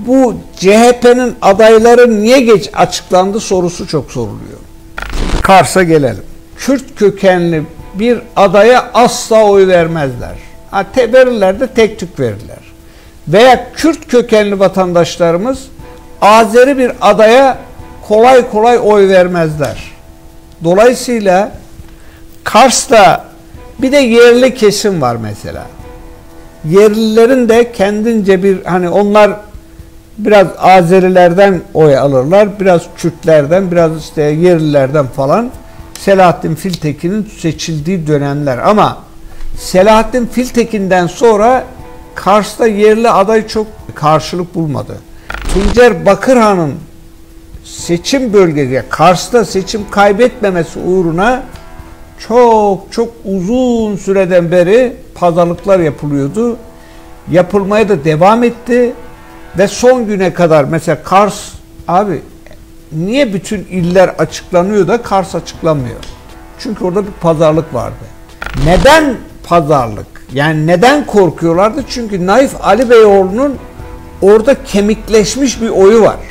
Bu CHP'nin adayları niye geç açıklandı sorusu çok soruluyor. Kars'a gelelim. Kürt kökenli bir adaya asla oy vermezler. Verirler de tek tük verirler. Veya Kürt kökenli vatandaşlarımız Azeri bir adaya kolay kolay oy vermezler. Dolayısıyla Kars'ta bir de yerli kesim var mesela. Yerlilerin de kendince bir onlar biraz Azerilerden oy alırlar, biraz Kürtlerden, biraz işte yerlilerden falan. Selahattin Filtekin'in seçildiği dönemler ama Selahattin Filtekin'den sonra Kars'ta yerli aday çok karşılık bulmadı. Tuncer Bakırhan'ın seçim bölgesi, Kars'ta seçim kaybetmemesi uğruna çok uzun süreden beri pazarlıklar yapılıyordu. Yapılmaya da devam etti ve son güne kadar mesela Kars, niye bütün iller açıklanıyor da Kars açıklanmıyor? Çünkü orada bir pazarlık vardı. Neden pazarlık? Yani neden korkuyorlardı? Çünkü Naif Ali Beyoğlu'nun orada kemikleşmiş bir oyu var.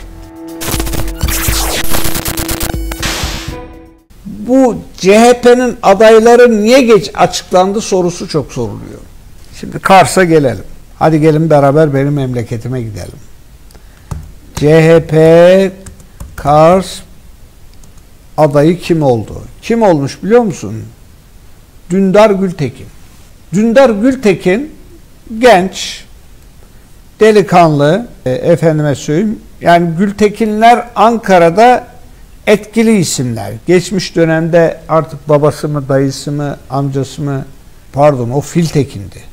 Bu CHP'nin adayları niye geç açıklandı sorusu çok soruluyor. Şimdi Kars'a gelelim. Hadi gelin beraber benim memleketime gidelim. CHP Kars adayı kim oldu? Kim olmuş biliyor musun? Dündar Gültekin. Dündar Gültekin genç, delikanlı, efendime söyleyeyim. Yani Gültekinler Ankara'da etkili isimler. Geçmiş dönemde artık babası mı, dayısı mı, amcası mı, o Filtekin'di.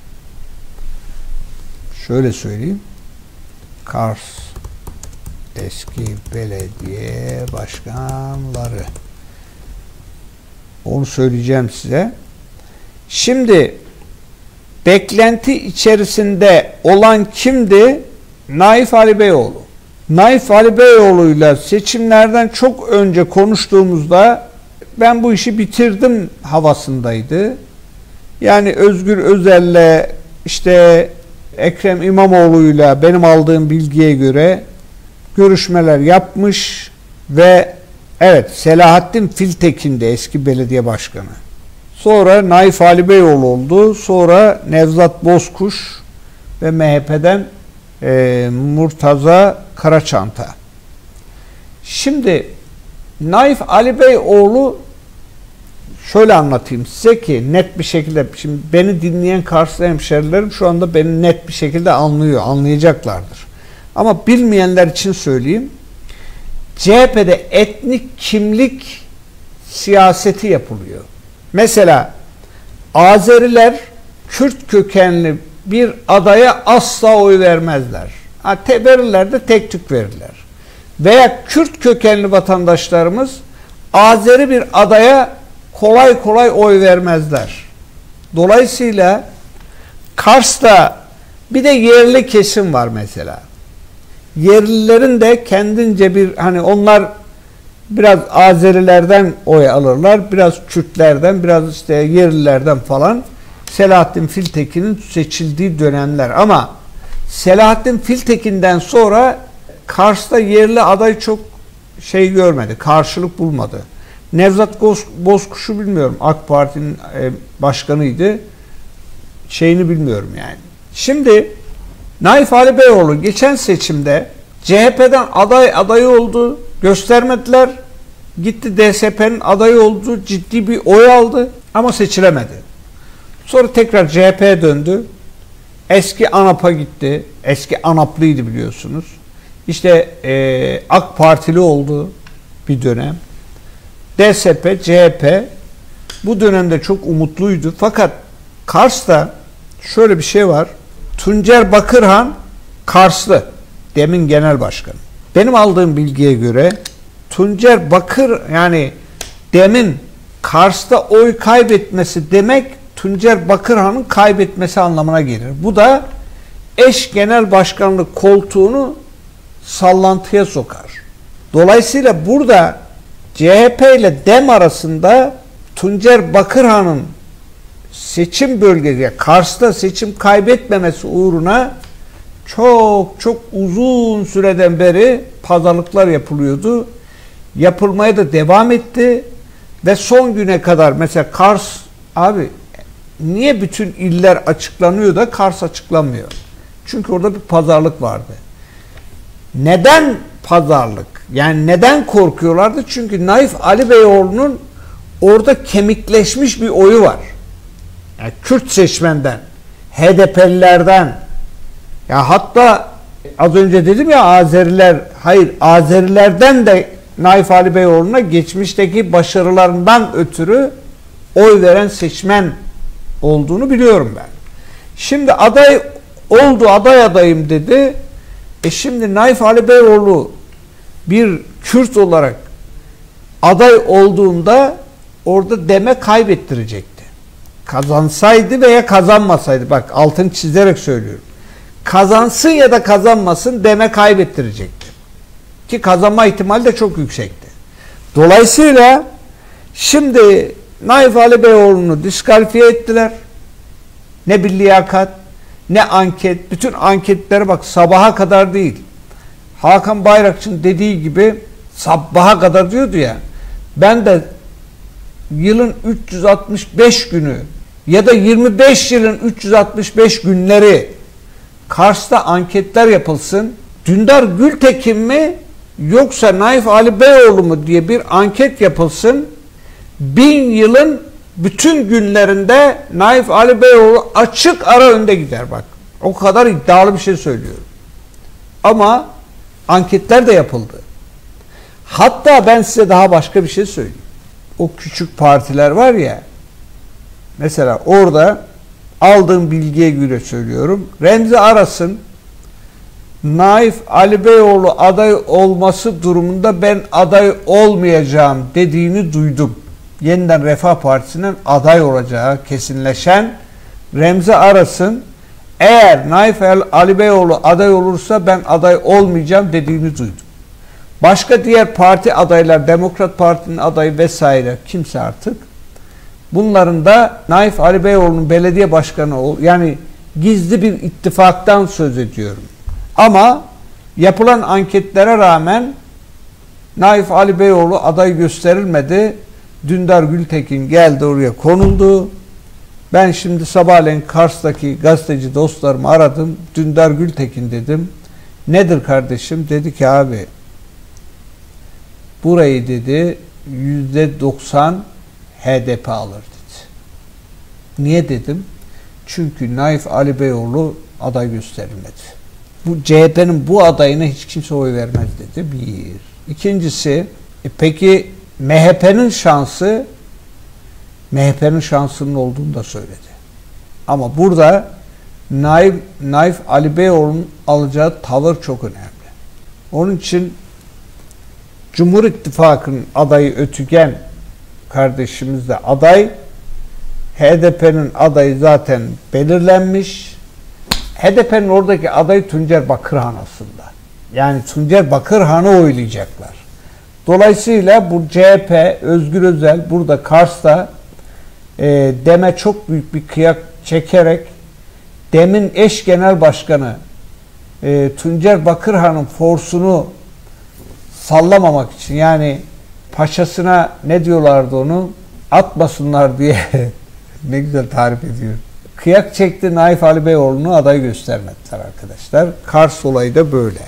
Şöyle söyleyeyim. Kars eski belediye başkanları. Onu söyleyeceğim size. Şimdi beklenti içerisinde olan kimdi? Naif Ali Beyoğlu. Naif Ali Beyoğlu'yla seçimlerden çok önce konuştuğumuzda ben bu işi bitirdim havasındaydı. Yani Özgür Özel'le işte Ekrem İmamoğlu'yla benim aldığım bilgiye göre görüşmeler yapmış ve evet Selahattin Filtekin de eski belediye başkanı. Sonra Naif Ali Beyoğlu oldu. Sonra Nevzat Bozkuş ve MHP'den Murtaza Karaçanta. Şimdi Naif Ali Beyoğlu şöyle anlatayım size ki net bir şekilde, şimdi beni dinleyen Karslı hemşerilerim şu anda beni net bir şekilde anlayacaklardır. Ama bilmeyenler için söyleyeyim. CHP'de etnik kimlik siyaseti yapılıyor. Mesela Azeriler Kürt kökenli bir adaya asla oy vermezler. Verirler de tek tük verirler. Veya Kürt kökenli vatandaşlarımız Azeri bir adaya kolay kolay oy vermezler. Dolayısıyla Kars'ta bir de yerli kesim var mesela. Yerlilerin de kendince bir onlar biraz Azerilerden oy alırlar, biraz Kürtlerden, biraz işte yerlilerden falan. Selahattin Filtekin'in seçildiği dönemler ama Selahattin Filtekin'den sonra Kars'ta yerli aday çok görmedi, karşılık bulmadı. Nevzat Bozkuş'u bilmiyorum, AK Parti'nin başkanıydı. Bilmiyorum yani. Şimdi Naif Ali Beyoğlu geçen seçimde CHP'den adayı oldu, göstermediler. Gitti DSP'nin adayı oldu, ciddi bir oy aldı ama seçilemedi. Sonra tekrar CHP'ye döndü. Eski ANAP'a gitti. Eski ANAP'lıydı biliyorsunuz. İşte AK Partili oldu bir dönem. DSP, CHP bu dönemde çok umutluydu. Fakat Kars'ta şöyle bir şey var. Tuncer Bakırhan Karslı. Demin genel başkanı. Benim aldığım bilgiye göre Tuncer Demin Kars'ta oy kaybetmesi demek Tuncer Bakırhan'ın kaybetmesi anlamına gelir. Bu da eş genel başkanlık koltuğunu sallantıya sokar. Dolayısıyla burada CHP ile DEM arasında Tuncer Bakırhan'ın seçim bölgesi, Kars'ta seçim kaybetmemesi uğruna çok çok uzun süreden beri pazarlıklar yapılıyordu. Yapılmaya da devam etti. Ve son güne kadar mesela Kars, abi niye bütün iller açıklanıyor da Kars açıklanmıyor? Çünkü orada bir pazarlık vardı. Neden pazarlık? Yani neden korkuyorlardı? Çünkü Naif Ali Beyoğlu'nun orada kemikleşmiş bir oyu var. Yani Kürt seçmenden, HDP'lilerden, ya hatta az önce dedim ya Azerilerden de Naif Ali Beyoğlu'na geçmişteki başarılarından ötürü oy veren seçmen olduğunu biliyorum ben. Şimdi aday oldu, aday adayım dedi. Şimdi Naif Ali Beyoğlu bir Kürt olarak aday olduğunda orada deme kaybettirecekti. Kazansaydı veya kazanmasaydı, bak altını çizerek söylüyorum. Kazansın ya da kazanmasın deme kaybettirecekti. Ki kazanma ihtimali de çok yüksekti. Dolayısıyla şimdi Naif Ali Beyoğlu'nu diskalifiye ettiler. Ne bir liyakat, ne anket. Bütün anketlere bak, sabaha kadar değil. Hakan Bayrakçı'nın dediği gibi sabaha kadar diyordu ya. Ben de yılın 365 günü ya da 25 yılın 365 günleri Kars'ta anketler yapılsın. Dündar Gültekin mi yoksa Naif Ali Beyoğlu mu diye bir anket yapılsın. 1000 yılın bütün günlerinde Naif Ali Beyoğlu açık ara önde gider bak. O kadar iddialı bir şey söylüyorum. Ama anketler de yapıldı. Hatta ben size daha başka bir şey söyleyeyim. O küçük partiler var ya, mesela orada aldığım bilgiye göre söylüyorum. Remzi Aras'ın Naif Ali Beyoğlu aday olması durumunda ben aday olmayacağım dediğini duydum. Yeniden Refah Partisi'nin aday olacağı kesinleşen Remzi Aras'ın eğer Naif Ali Beyoğlu aday olursa ben aday olmayacağım dediğini duydum. Başka diğer parti adaylar, Demokrat Parti'nin adayı vesaire kimse artık, bunların da Naif Ali Beyoğlu'nun belediye başkanı, yani gizli bir ittifaktan söz ediyorum. Ama yapılan anketlere rağmen Naif Ali Beyoğlu aday gösterilmedi. Dündar Gültekin geldi, oraya konuldu. Ben şimdi sabahleyin Kars'taki gazeteci dostlarımı aradım. Dündar Gültekin dedim. Nedir kardeşim? Dedi ki abi burayı dedi %90 HDP alır dedi. Niye dedim? Çünkü Naif Ali Beyoğlu aday gösterilmedi. Bu CHP'nin bu adayına hiç kimse oy vermez dedi. Bir. İkincisi, peki MHP'nin şansının olduğunu da söyledi. Ama burada Naif Ali Beyoğlu'nun alacağı tavır çok önemli. Onun için Cumhur İttifakı'nın adayı Ötügen kardeşimiz de aday. HDP'nin adayı zaten belirlenmiş. HDP'nin oradaki adayı Tuncer Bakırhan aslında. Yani Tuncer Bakırhan'ı oylayacaklar. Dolayısıyla bu CHP, Özgür Özel burada Kars'ta DEM'e çok büyük bir kıyak çekerek DEM'in eş genel başkanı Tuncer Bakırhan'ın forsunu sallamamak için, yani paşasına ne diyorlardı onu, atmasınlar diye ne güzel tarif ediyor. Kıyak çekti, Naif Ali Beyoğlu'nu aday göstermediler arkadaşlar. Kars olayı da böyle.